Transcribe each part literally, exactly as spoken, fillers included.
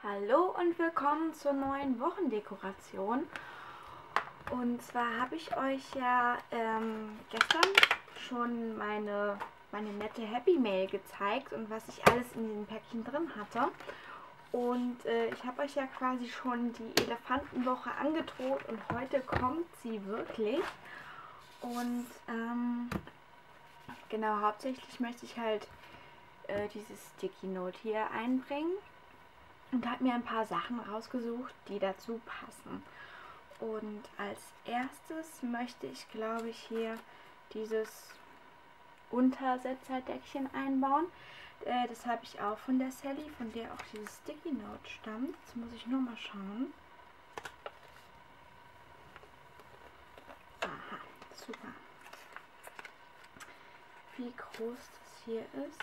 Hallo und willkommen zur neuen Wochendekoration. Und zwar habe ich euch ja ähm, gestern schon meine, meine nette Happy Mail gezeigt und was ich alles in diesem Päckchen drin hatte. Und äh, ich habe euch ja quasi schon die Elefantenwoche angedroht und heute kommt sie wirklich. Und ähm, genau, hauptsächlich möchte ich halt äh, dieses Sticky Note hier einbringen. Und habe mir ein paar Sachen rausgesucht, die dazu passen. Und als erstes möchte ich, glaube ich, hier dieses Untersetzerdeckchen einbauen. Äh, das habe ich auch von der Sally, von der auch dieses Sticky Note stammt. Jetzt muss ich nur mal schauen. Aha, super. Wie groß das hier ist.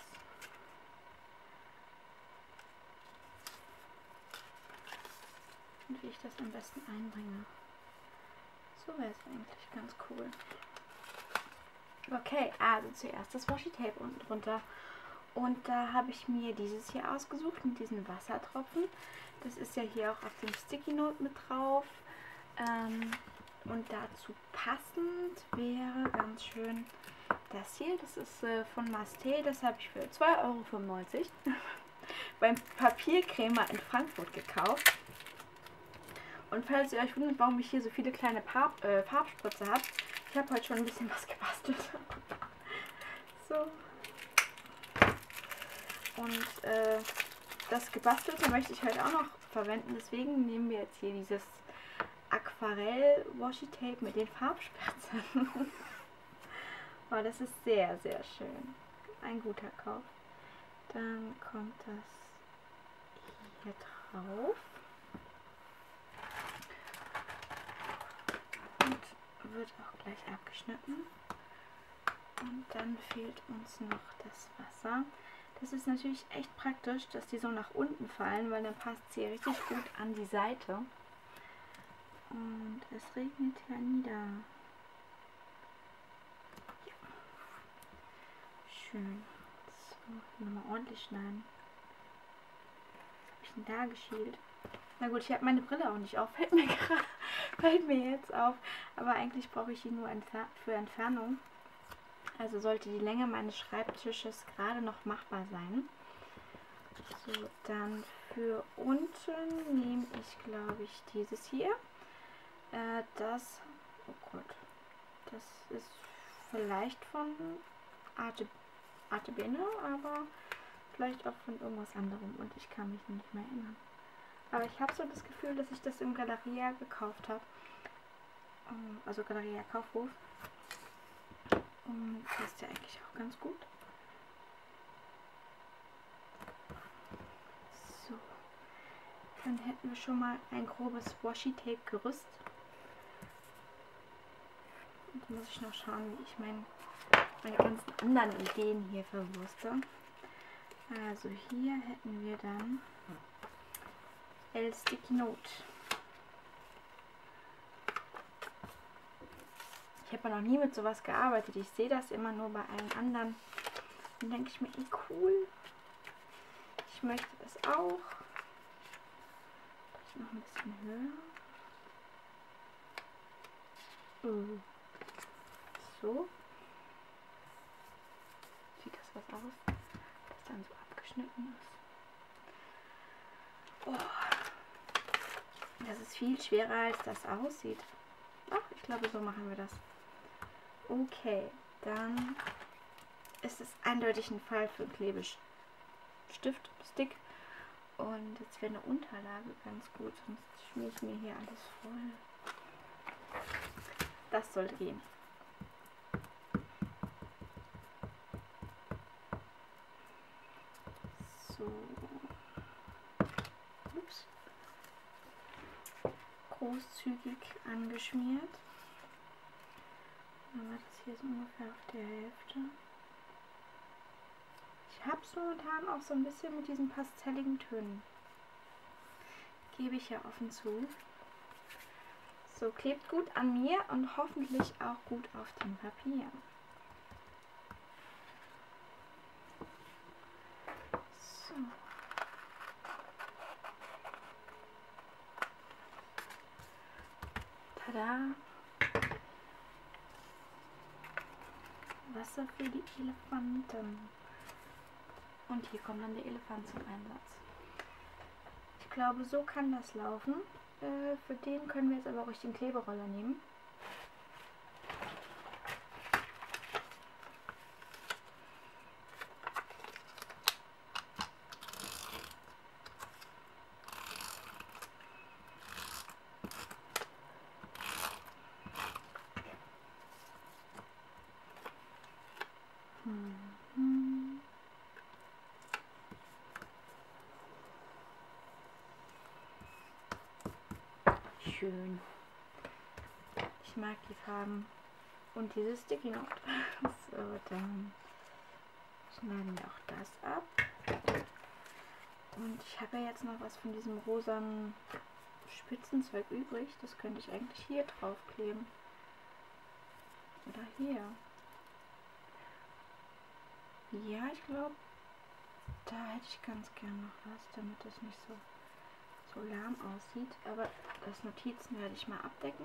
Und wie ich das am besten einbringe. So wäre es eigentlich ganz cool. Okay, also zuerst das Washi Tape unten drunter. Und da habe ich mir dieses hier ausgesucht mit diesen Wassertropfen. Das ist ja hier auch auf dem Sticky Note mit drauf. Ähm, und dazu passend wäre ganz schön das hier. Das ist äh, von Masté. Das habe ich für zwei Euro fünfundneunzig beim Papierkrämer in Frankfurt gekauft. Und falls ihr euch wundert, warum ich hier so viele kleine Farb, äh, Farbspritze habe, ich habe heute schon ein bisschen was gebastelt. So. Und äh, das Gebastelte möchte ich heute auch noch verwenden. Deswegen nehmen wir jetzt hier dieses Aquarell Washi Tape mit den Farbspritzen. Oh, das ist sehr, sehr schön. Ein guter Kauf. Dann kommt das hier drauf. Und wird auch gleich abgeschnitten. Und dann fehlt uns noch das Wasser. Das ist natürlich echt praktisch, dass die so nach unten fallen, weil dann passt sie richtig gut an die Seite. Und es regnet ja nieder. Ja. Schön. So, nochmal ordentlich schneiden. Was habe ich denn da geschielt? Na gut, ich habe meine Brille auch nicht auf. Fällt mir, fällt mir jetzt auf. Aber eigentlich brauche ich die nur für Entfernung. Also sollte die Länge meines Schreibtisches gerade noch machbar sein. So, dann für unten nehme ich, glaube ich, dieses hier. Äh, das, oh Gott, das ist vielleicht von Arte, Arte Bene, aber vielleicht auch von irgendwas anderem und ich kann mich nicht mehr erinnern. Aber ich habe so das Gefühl, dass ich das im Galeria gekauft habe. Also Galeria Kaufhof. Und das ist ja eigentlich auch ganz gut. So. Dann hätten wir schon mal ein grobes Washi Tape Gerüst. Und dann muss ich noch schauen, wie ich mein, meine ganzen anderen Ideen hier verwurste. Also hier hätten wir dann El Sticky Note. Ich habe ja noch nie mit sowas gearbeitet. Ich sehe das immer nur bei allen anderen. Dann denke ich mir, ey, cool. Ich möchte das auch. Vielleicht noch ein bisschen höher. Uh. So. Sieht das was aus? Das dann so abgeschnitten ist. Oh. Das ist viel schwerer, als das aussieht. Ach, ich glaube, so machen wir das. Okay, dann ist es eindeutig ein Fall für einen Klebestift, Stick. Und jetzt wäre eine Unterlage ganz gut, sonst schmier ich mir hier alles voll. Das sollte gehen. So. Ups. Großzügig angeschmiert. Dann war das hier so ungefähr auf der Hälfte. Ich habe es momentan auch so ein bisschen mit diesen pastelligen Tönen. Gebe ich ja offen zu. So, klebt gut an mir und hoffentlich auch gut auf dem Papier. So. Tada! Wasser für die Elefanten. Und hier kommt dann der Elefant zum Einsatz. Ich glaube, so kann das laufen. Äh, für den können wir jetzt aber auch ruhig den Kleberoller nehmen. Hm. Schön. Ich mag die Farben. Und dieses Sticky Note. So, dann schneiden wir auch das ab. Und ich habe ja jetzt noch was von diesem rosanen Spitzenzeug übrig. Das könnte ich eigentlich hier drauf kleben. Oder hier. Ja, ich glaube, da hätte ich ganz gern noch was, damit es nicht so, so lahm aussieht. Aber das Notizen werde ich mal abdecken.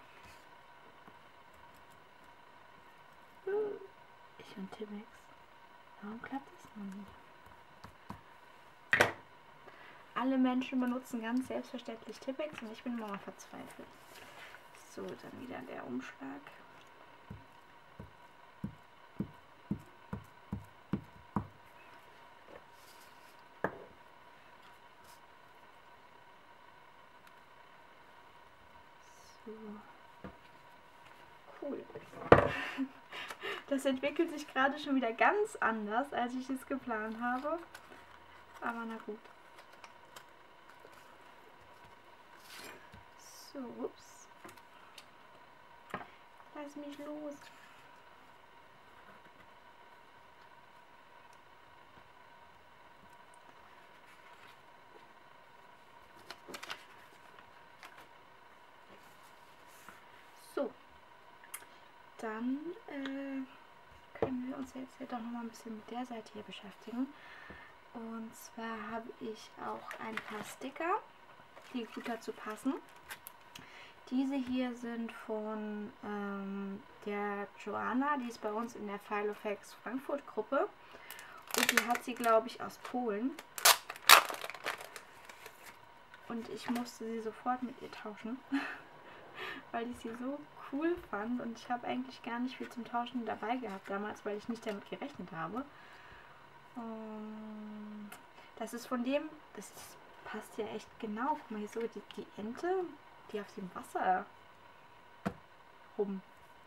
Ich und Timex. Warum klappt das noch nicht? Alle Menschen benutzen ganz selbstverständlich Tipex und ich bin immer mal verzweifelt. So, dann wieder der Umschlag. So. Cool. Das entwickelt sich gerade schon wieder ganz anders, als ich es geplant habe. Aber na gut. So, ups. Lass mich los. So. Dann äh, können wir uns jetzt ja doch noch mal ein bisschen mit der Seite hier beschäftigen. Und zwar habe ich auch ein paar Sticker, die gut dazu passen. Diese hier sind von ähm, der Joanna, die ist bei uns in der Filofax Frankfurt Gruppe. Und die hat sie, glaube ich, aus Polen. Und ich musste sie sofort mit ihr tauschen, weil ich sie so cool fand. Und ich habe eigentlich gar nicht viel zum Tauschen dabei gehabt damals, weil ich nicht damit gerechnet habe. Um, das ist von dem, das ist, passt ja echt genau. Guck mal hier so, die, die Ente, die auf dem Wasser rumtreibt.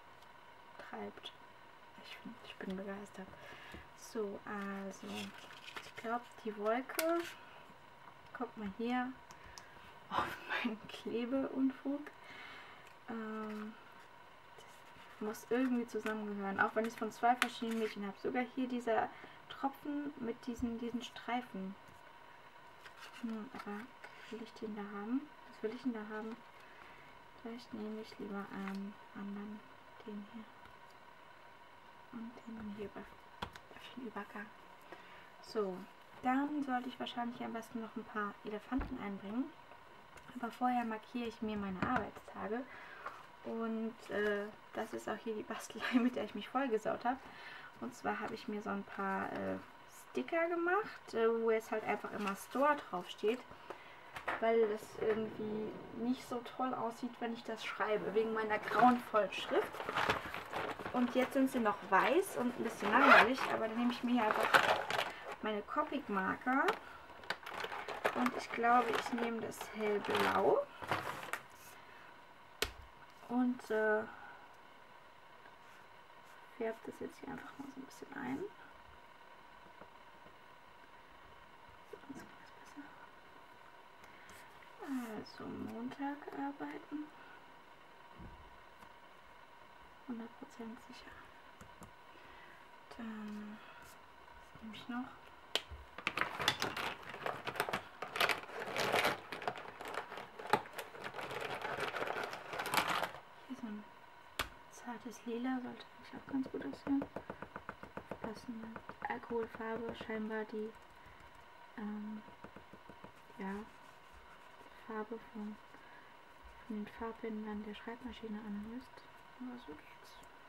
Ich, find, ich bin begeistert. So, also, ich glaube, die Wolke, guck mal hier, auf meinen Klebeunfug. Ähm, das muss irgendwie zusammengehören, auch wenn ich es von zwei verschiedenen Mädchen habe. Sogar hier dieser Tropfen mit diesen, diesen Streifen. Hm, aber will ich den da haben? Was will ich denn da haben? Vielleicht nehme ich lieber einen anderen, den hier. Und den hier auf den Übergang. So, dann sollte ich wahrscheinlich am besten noch ein paar Elefanten einbringen. Aber vorher markiere ich mir meine Arbeitstage. Und äh, das ist auch hier die Bastelei, mit der ich mich vollgesaut habe. Und zwar habe ich mir so ein paar äh, Sticker gemacht, äh, wo jetzt halt einfach immer Store drauf steht. Weil das irgendwie nicht so toll aussieht, wenn ich das schreibe, wegen meiner grauenvollen Schrift. Und jetzt sind sie noch weiß und ein bisschen langweilig, aber dann nehme ich mir hier einfach meine Copic Marker. Und ich glaube, ich nehme das hellblau. Und äh, färbe das jetzt hier einfach mal so ein bisschen ein. Also Montag arbeiten. hundert Prozent sicher. Dann, was nehme ich noch? Hier so ein zartes Lila, sollte eigentlich auch ganz gut aussehen. Passende Alkoholfarbe, scheinbar die ähm, ja, Farbe von, von den Farbbändern der Schreibmaschine anlöst. Aber so geht's.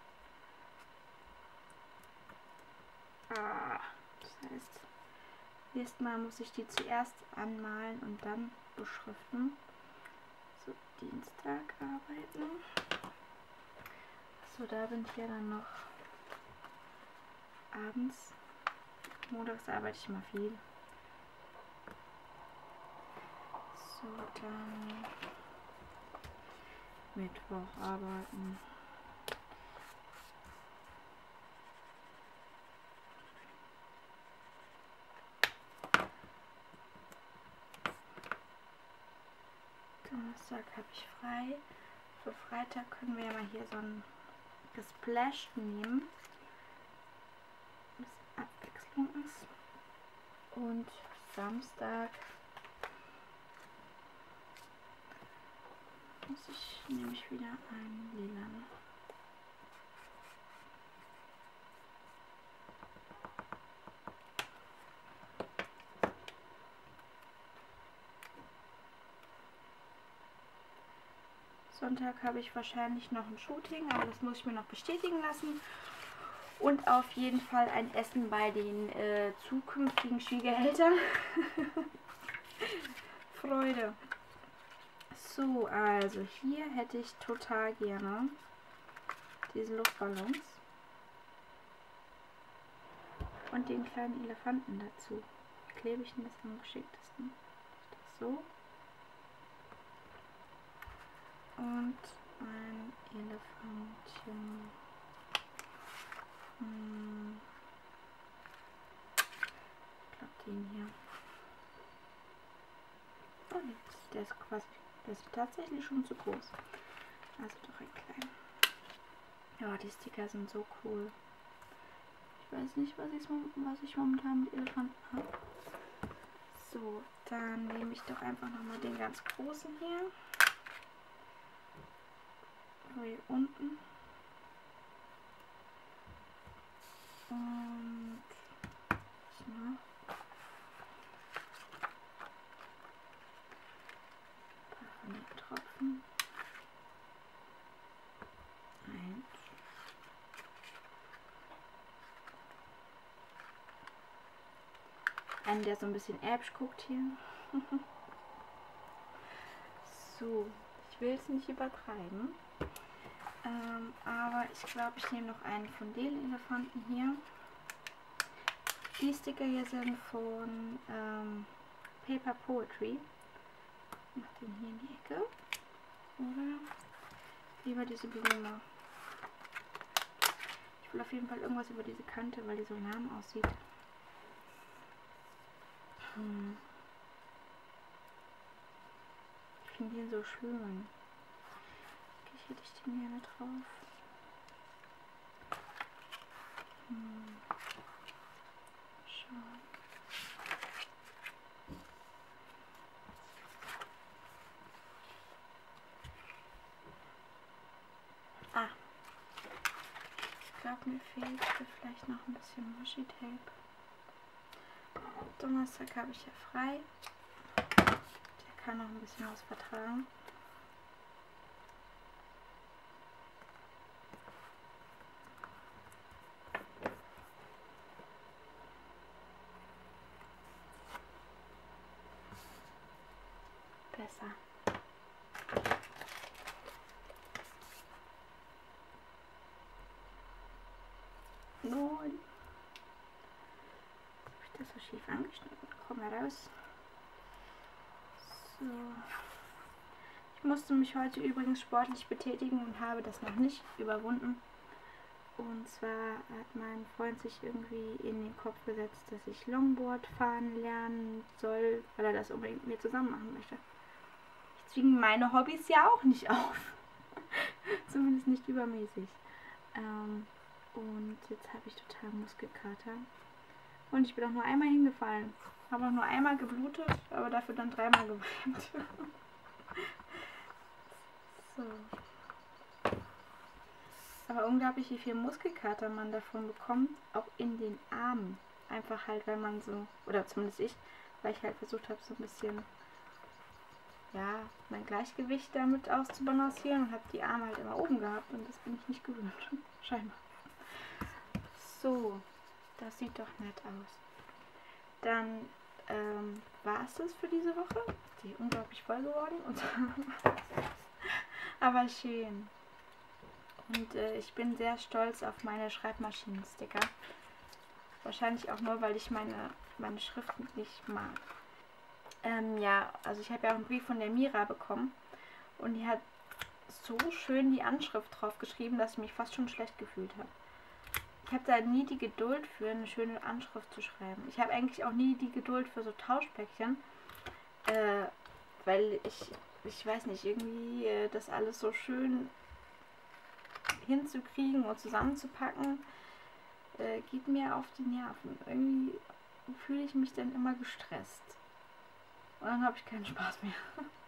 Ah, das heißt, erstmal muss ich die zuerst anmalen und dann beschriften. So, Dienstag arbeiten. So, da bin ich ja dann noch abends. Montags arbeite ich immer viel. So, dann Mittwoch arbeiten. Donnerstag habe ich frei. Für Freitag können wir ja mal hier so ein Gesplash nehmen. Das Abwechslung ist. Und Samstag muss ich nämlich wieder einen lilan. Sonntag habe ich wahrscheinlich noch ein Shooting, aber das muss ich mir noch bestätigen lassen. Und auf jeden Fall ein Essen bei den äh, zukünftigen Schwiegereltern. Freude. So, also hier hätte ich total gerne diese Luftballons. Und den kleinen Elefanten dazu. Wie klebe ich denn das am geschicktesten? Das so. Und ein Elefantchen. Hm. Ich glaube den hier. Oh nee, der ist quasi, der ist tatsächlich schon zu groß. Also doch ein kleiner. Ja, die Sticker sind so cool. Ich weiß nicht, was ich, was ich momentan mit Elefanten habe. So, dann nehme ich doch einfach nochmal den ganz großen hier. Hier unten. Und was noch? Ein paar von den Tropfen. Eins. Einen, der so ein bisschen äbsch guckt hier. So, ich will es nicht übertreiben. Ähm, aber ich glaube, ich nehme noch einen von den Elefanten hier. Die Sticker hier sind von ähm, Paper Poetry. Ich mache den hier in die Ecke. Oder lieber diese Blume. Ich will auf jeden Fall irgendwas über diese Kante, weil die so lahm aussieht. Hm. Ich finde den so schön. Okay, hätte ich den gerne drauf. Hm. Schauen. Ah. Ich glaube, mir fehlt vielleicht noch ein bisschen Washi-Tape. Donnerstag habe ich ja frei. Der kann noch ein bisschen was vertragen. Besser. Nein. Habe ich das so schief angeschnitten? Komm mal raus. So. Ich musste mich heute übrigens sportlich betätigen und habe das noch nicht überwunden. Und zwar hat mein Freund sich irgendwie in den Kopf gesetzt, dass ich Longboard fahren lernen soll, weil er das unbedingt mit mir zusammen machen möchte. Ich zwinge meine Hobbys ja auch nicht auf. Zumindest nicht übermäßig. Ähm, und jetzt habe ich total Muskelkater. Und ich bin auch nur einmal hingefallen. Habe auch nur einmal geblutet, aber dafür dann dreimal geweint. So. Aber unglaublich, wie viel Muskelkater man davon bekommt, auch in den Armen. Einfach halt, weil man so, oder zumindest ich, weil ich halt versucht habe, so ein bisschen, ja, mein Gleichgewicht damit auszubalancieren und habe die Arme halt immer oben gehabt und das bin ich nicht gewöhnt. Scheinbar. So, das sieht doch nett aus. Dann ähm, war es das für diese Woche. Die ist unglaublich voll geworden. Und aber schön. Und äh, ich bin sehr stolz auf meine Schreibmaschinen-Sticker. Wahrscheinlich auch nur, weil ich meine, meine Schrift nicht mag. Ähm, ja, also ich habe ja auch einen Brief von der Mira bekommen. Und die hat so schön die Anschrift drauf geschrieben, dass ich mich fast schon schlecht gefühlt habe. Ich habe da nie die Geduld für, eine schöne Anschrift zu schreiben. Ich habe eigentlich auch nie die Geduld für so Tauschpäckchen. Äh, weil ich, ich weiß nicht, irgendwie äh, das alles so schön hinzukriegen und zusammenzupacken, äh, geht mir auf die Nerven. Irgendwie fühle ich mich dann immer gestresst. Und dann habe ich keinen Spaß mehr.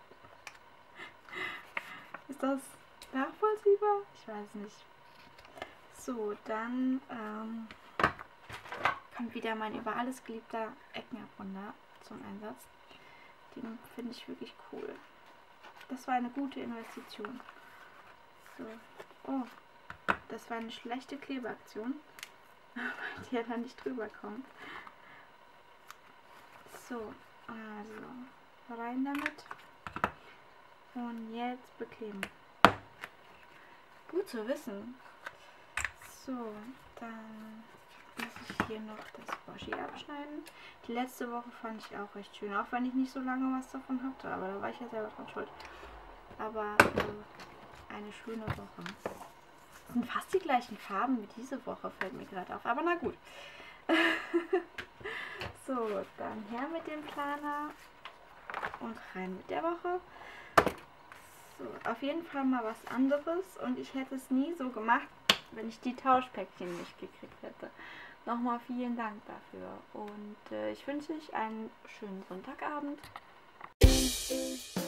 Ist das nachvollziehbar? Ich weiß nicht. So, dann ähm, kommt wieder mein über alles geliebter Eckenabrunde zum Einsatz. Den finde ich wirklich cool. Das war eine gute Investition. So. Oh, das war eine schlechte Klebeaktion, weil die ja dann nicht drüber kommt. So, also rein damit. Und jetzt bekleben. Gut zu wissen. So, dann muss ich hier noch das Washi abschneiden. Die letzte Woche fand ich auch recht schön, auch wenn ich nicht so lange was davon hatte. Aber da war ich ja selber dran schuld. Aber äh, eine schöne Woche. Das sind fast die gleichen Farben wie diese Woche, fällt mir gerade auf. Aber na gut. So, dann her mit dem Planer und rein mit der Woche. So, auf jeden Fall mal was anderes. Und ich hätte es nie so gemacht, wenn ich die Tauschpäckchen nicht gekriegt hätte. Nochmal vielen Dank dafür. Und äh, ich wünsche euch einen schönen Sonntagabend.